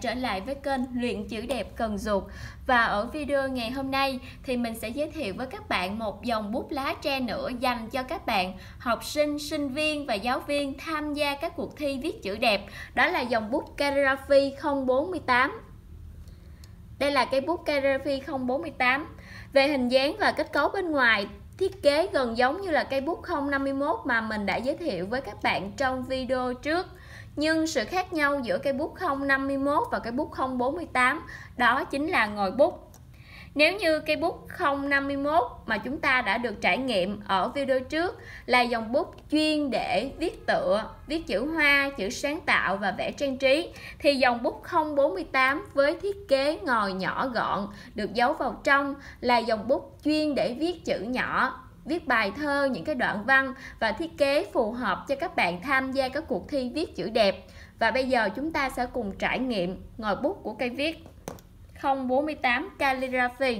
trở lại với kênh Luyện Chữ Đẹp Cần Duột. Và ở video ngày hôm nay thì mình sẽ giới thiệu với các bạn một dòng bút lá tre nữa dành cho các bạn học sinh, sinh viên và giáo viên tham gia các cuộc thi viết chữ đẹp. Đó là dòng bút Calligraphy 048. Đây là cây bút Calligraphy 048. Về hình dáng và kết cấu bên ngoài, thiết kế gần giống như là cây bút 051 mà mình đã giới thiệu với các bạn trong video trước. Nhưng sự khác nhau giữa cây bút 051 và cây bút 048 đó chính là ngòi bút. Nếu như cây bút 051 mà chúng ta đã được trải nghiệm ở video trước là dòng bút chuyên để viết tựa, viết chữ hoa, chữ sáng tạo và vẽ trang trí, thì dòng bút 048 với thiết kế ngòi nhỏ gọn được giấu vào trong là dòng bút chuyên để viết chữ nhỏ, viết bài thơ, những cái đoạn văn và thiết kế phù hợp cho các bạn tham gia các cuộc thi viết chữ đẹp. Và bây giờ chúng ta sẽ cùng trải nghiệm ngòi bút của cây viết 048 Calligraphy.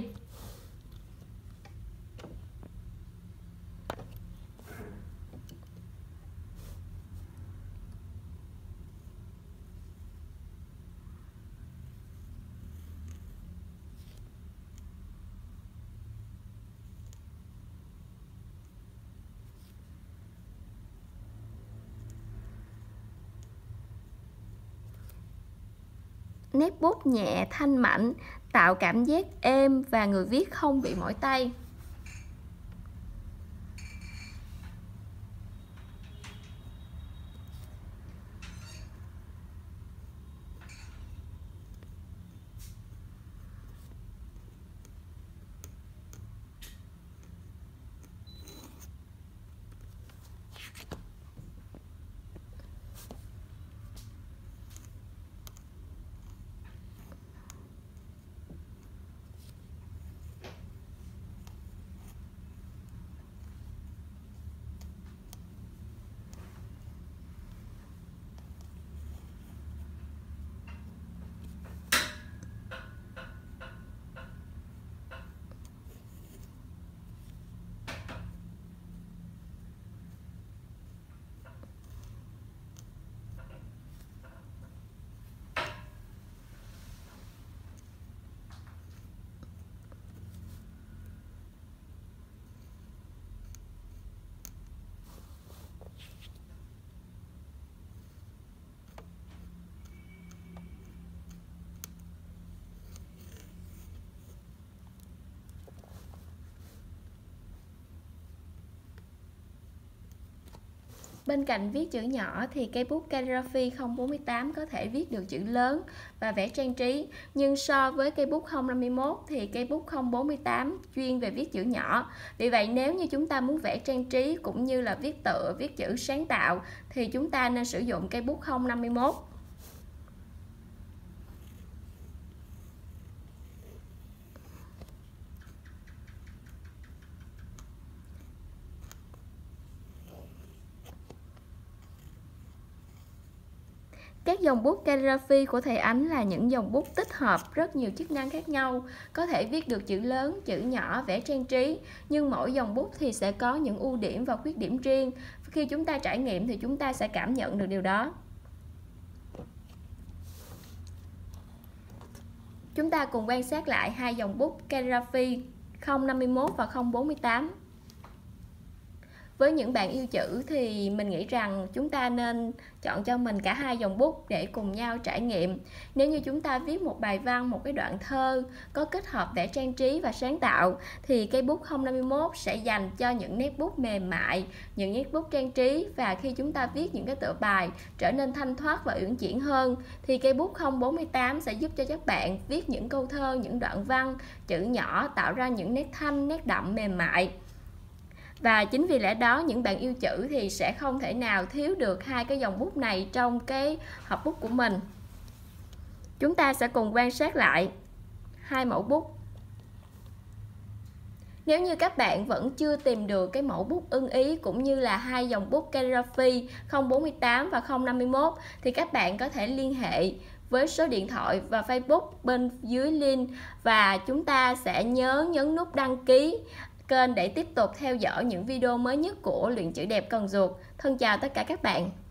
Nét bút nhẹ, thanh mảnh, tạo cảm giác êm và người viết không bị mỏi tay. Bên cạnh viết chữ nhỏ thì cây bút Calligraphy 048 có thể viết được chữ lớn và vẽ trang trí. Nhưng so với cây bút 051 thì cây bút 048 chuyên về viết chữ nhỏ. Vì vậy nếu như chúng ta muốn vẽ trang trí cũng như là viết tựa, viết chữ sáng tạo thì chúng ta nên sử dụng cây bút 051. Các dòng bút Calligraphy của thầy Ánh là những dòng bút tích hợp rất nhiều chức năng khác nhau, có thể viết được chữ lớn, chữ nhỏ, vẽ trang trí, nhưng mỗi dòng bút thì sẽ có những ưu điểm và khuyết điểm riêng. Khi chúng ta trải nghiệm thì chúng ta sẽ cảm nhận được điều đó. Chúng ta cùng quan sát lại hai dòng bút Calligraphy 051 và 048. Với những bạn yêu chữ thì mình nghĩ rằng chúng ta nên chọn cho mình cả hai dòng bút để cùng nhau trải nghiệm. Nếu như chúng ta viết một bài văn, một cái đoạn thơ có kết hợp vẽ trang trí và sáng tạo thì cây bút 051 sẽ dành cho những nét bút mềm mại, những nét bút trang trí, và khi chúng ta viết những cái tựa bài trở nên thanh thoát và uyển chuyển hơn thì cây bút 048 sẽ giúp cho các bạn viết những câu thơ, những đoạn văn, chữ nhỏ tạo ra những nét thanh, nét đậm mềm mại. Và chính vì lẽ đó những bạn yêu chữ thì sẽ không thể nào thiếu được hai cái dòng bút này trong cái hộp bút của mình. Chúng ta sẽ cùng quan sát lại hai mẫu bút. Nếu như các bạn vẫn chưa tìm được cái mẫu bút ưng ý cũng như là hai dòng bút Calligraphy 048 và 051 thì các bạn có thể liên hệ với số điện thoại và Facebook bên dưới link, và chúng ta sẽ nhớ nhấn nút đăng ký kênh để tiếp tục theo dõi những video mới nhất của Luyện Chữ Đẹp Cần Duột. Thân chào tất cả các bạn.